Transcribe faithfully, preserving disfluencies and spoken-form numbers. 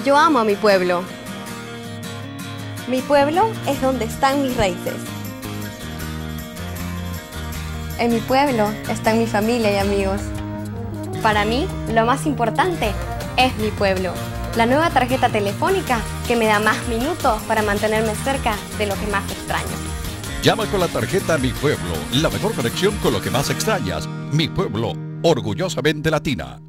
Yo amo a mi pueblo. Mi pueblo es donde están mis raíces. En mi pueblo están mi familia y amigos. Para mí, lo más importante es mi pueblo. La nueva tarjeta telefónica que me da más minutos para mantenerme cerca de lo que más extraño. Llama con la tarjeta Mi Pueblo, la mejor conexión con lo que más extrañas. Mi Pueblo, orgullosamente latina.